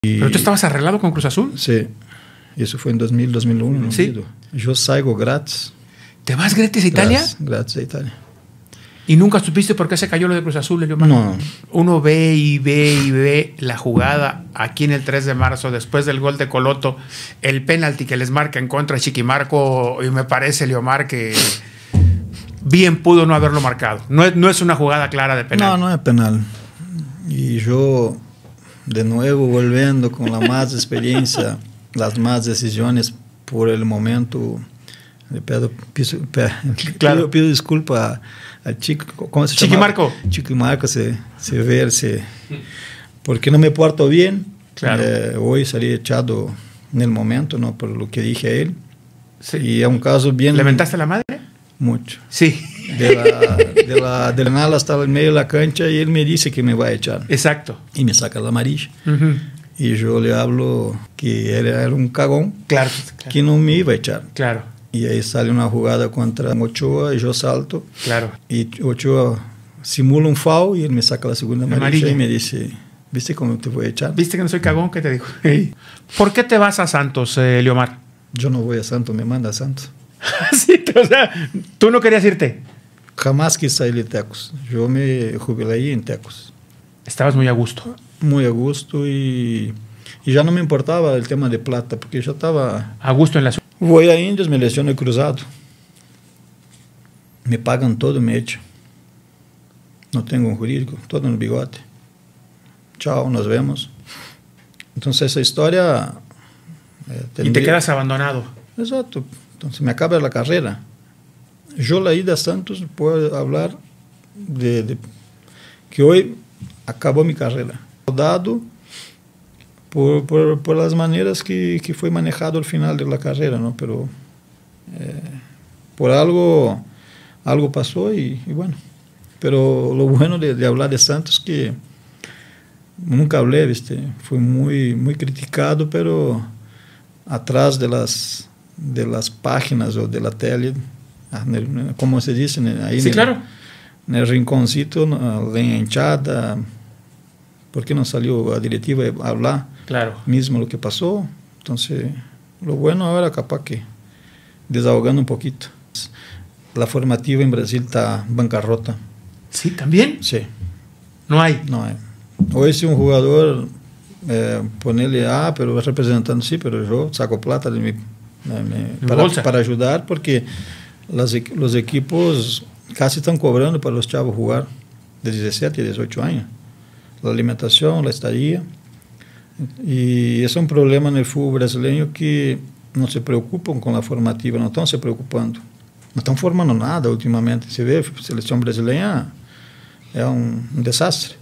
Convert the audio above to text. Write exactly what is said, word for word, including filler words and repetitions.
Y, ¿pero tú estabas arreglado con Cruz Azul? Sí, eso fue en dos mil, dos mil uno. No ¿sí? Yo salgo gratis. ¿Te vas gratis a Italia? Gratis, gratis a Italia. ¿Y nunca supiste por qué se cayó lo de Cruz Azul, Eliomar? No. Uno ve y ve y ve la jugada aquí en el tres de marzo, después del gol de Coloto, el penalti que les marca en contra de Chiquimarco, y me parece, Eliomar, que bien pudo no haberlo marcado. No es, no es una jugada clara de penal. No, no es penal. Y yo, de nuevo, volviendo con la más experiencia, las más decisiones por el momento, le pido, pido, pido, claro. pido, pido disculpa al chico, ¿cómo se llama? Chiquimarco. Chiquimarco, se, se ve, se, porque no me porto bien. Claro. Eh, hoy salí echado en el momento, ¿no? Por lo que dije a él. Sí. Y es un caso bien... ¿Le mentaste a la madre? Mucho. Sí. De la, de la, del nada hasta el medio de la cancha y él me dice que me va a echar. Exacto. Y me saca la amarilla. Uh-huh. Y yo le hablo que él era un cagón. Claro, claro. Que no me iba a echar. Claro. Y ahí sale una jugada contra Ochoa y yo salto. Claro. Y Ochoa simula un foul y él me saca la segunda amarilla, amarilla. Y me dice, ¿viste cómo te voy a echar? ¿Viste que no soy cagón? ¿Qué te dijo? ¿Por qué te vas a Santos, eh, Eliomar? Yo no voy a Santos, me manda a Santos. Sí, o sea, tú no querías irte. Jamás quise salir de Tecos. Yo me jubilé ahí en Tecos. Estabas muy a gusto. Muy a gusto y, y ya no me importaba el tema de plata, porque yo estaba... A gusto en la ciudad. Voy a Indios, me lesiono el cruzado. Me pagan todo, me echan. No tengo un jurídico, todo en el bigote. Chao, nos vemos. Entonces esa historia... Eh, tendría... Y te quedas abandonado. Exacto. Entonces me acaba la carrera. Yo la ida a Santos puedo hablar de, de que hoy acabó mi carrera. Dado por, por, por las maneras que, que fue manejado al final de la carrera, ¿no? Pero eh, por algo, algo pasó y, y bueno. Pero lo bueno de, de hablar de Santos es que nunca hablé, ¿viste? Fui muy, muy criticado, pero atrás de las... de las páginas o de la tele, como se dice, ahí sí, en, claro. en el rinconcito, la hinchada, ¿por qué no salió a directiva a hablar? Claro. Mismo lo que pasó. Entonces, lo bueno ahora capaz que desahogando un poquito. La formativa en Brasil está bancarrota. ¿Sí? ¿También? Sí. No hay. No hay. Hoy si un jugador, eh, ponerle, ah, pero va representando, sí, pero yo saco plata de mi... Me, para, para ayudar, porque las, los equipos casi están cobrando para los chavos jugar de diecisiete a dieciocho años. La alimentación, la estadía. Y es un problema en el fútbol brasileño que no se preocupan con la formativa, no están se preocupando. No están formando nada últimamente. Se ve, a selección brasileña es un, un desastre.